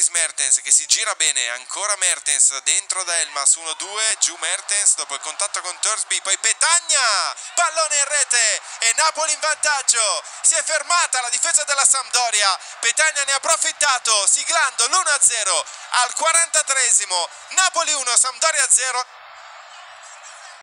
Dries Mertens che si gira bene, ancora Mertens dentro da Elmas, 1-2, giù Mertens dopo il contatto con Torsby, poi Petagna, pallone in rete e Napoli in vantaggio. Si è fermata la difesa della Sampdoria, Petagna ne ha approfittato siglando l'1-0 al 43esimo. Napoli 1, Sampdoria 0.